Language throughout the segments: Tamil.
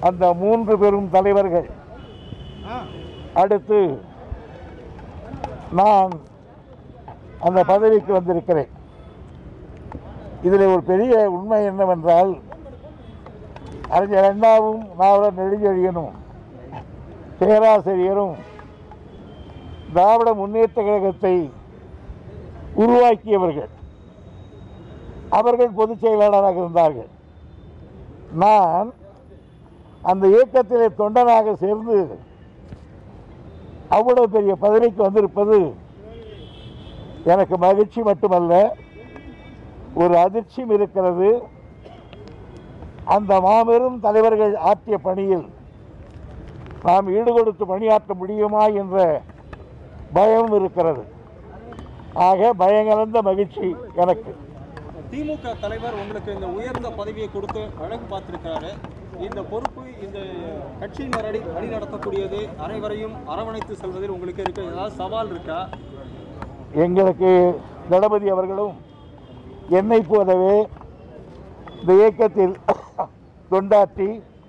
அந்த 3 பெரும் தலைவர்கள் அடுத்து நான் அந்த பதவிக்கு வந்திருக்கிறேன். இதில் ஒரு பெரிய உண்மை என்னவென்றால், அறிஞர் அண்ணாவும் நாவலர் நெடுஞ்செழியனும் பேராசிரியரும் திராவிட முன்னேற்ற கழகத்தை உருவாக்கியவர்கள். அவர்கள் பொதுச் செயலாளராக இருந்தார்கள். நான் அந்த இயக்கத்திலே தொண்டனாக சேர்ந்து அவ்வளவு பெரிய பதவிக்கு வந்திருப்பது எனக்கு மகிழ்ச்சி மட்டுமல்ல, ஒரு அதிர்ச்சியும் இருக்கிறது. அந்த மாபெரும் தலைவர்கள் ஆற்றிய பணியில் நாம் ஈடுகொடுத்து பணியாற்ற முடியுமா என்ற பயம் இருக்கிறது. ஆக பயங்கலந்த மகிழ்ச்சி எனக்கு. திமுக தலைவர் உங்களுக்கு இந்த உயர்ந்த பதவியை கொடுத்து அழகு பார்த்திருக்கிறாரு. இந்த பொறுப்பு இந்த கட்சியின் வழி நடத்தக்கூடியது, அனைவரையும் அரவணைத்து செல்வதில் உங்களுக்கு இருக்க ஏதாவது சவால் இருக்கா? எங்களுக்கு தளபதி அவர்களும் என்னை போலவே இந்த இயக்கத்தில் தொண்டாற்றி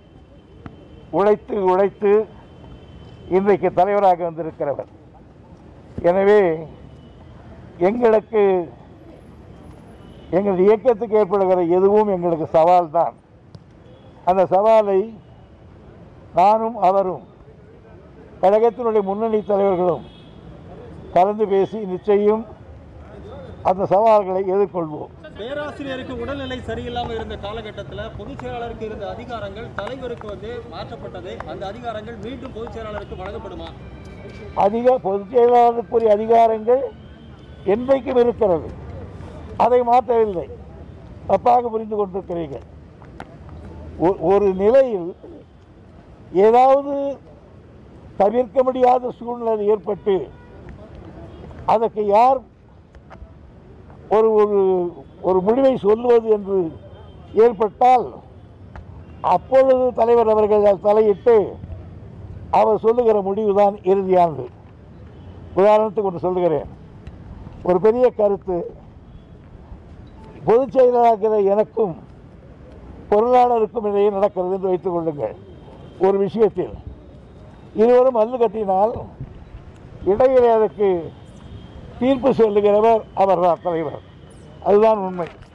உழைத்து இன்றைக்கு தலைவராக வந்திருக்கிறவர். எனவே எங்கள் இயக்கத்துக்கு ஏற்படுகிற எதுவும் எங்களுக்கு சவால் தான். அந்த சவாலை நானும் அவரும் கழகத்தினுடைய முன்னணி தலைவர்களும் கலந்து பேசி நிச்சயம் அந்த சவால்களை எதிர்கொள்வோம். பேராசிரியருக்கு உடல்நிலை சரியில்லாமல் இருந்த காலகட்டத்தில் பொதுச் செயலாளருக்கு இருந்த அதிகாரங்கள் தலைவருக்கு மாற்றப்பட்டது. அந்த அதிகாரங்கள் மீண்டும் பொதுச் செயலாளருக்கு வழங்கப்படுமா? பொதுச் செயலாளருக்குரிய அதிகாரங்கள் என்றைக்கும் இருக்கிறது, அதை மாற்றவில்லை. தப்பாக புரிந்து கொண்டிருக்கிறீர்கள். ஒரு நிலையில் ஏதாவது தவிர்க்க முடியாத சூழ்நிலை ஏற்பட்டு அதற்கு யார் ஒரு ஒரு முடிவை சொல்லுவது என்று ஏற்பட்டால் அப்பொழுது தலைவர் அவர்கள் தலையிட்டு அவர் சொல்லுகிற முடிவுதான் இறுதியானது. உதாரணத்துக்கு ஒன்று சொல்லுகிறேன். ஒரு பெரிய கருத்து, பொதுச் செயலாளர் எனக்கும் பொருளாளருக்கும் இடையே நடக்கிறது என்று வைத்துக் கொள்ளுங்கள். ஒரு விஷயத்தில் இருவரும் மல்லு கட்டினால் இடையிலே அதற்கு தீர்ப்பு சொல்லுகிறவர் அவர்தான் தலைவர். அதுதான் உண்மை.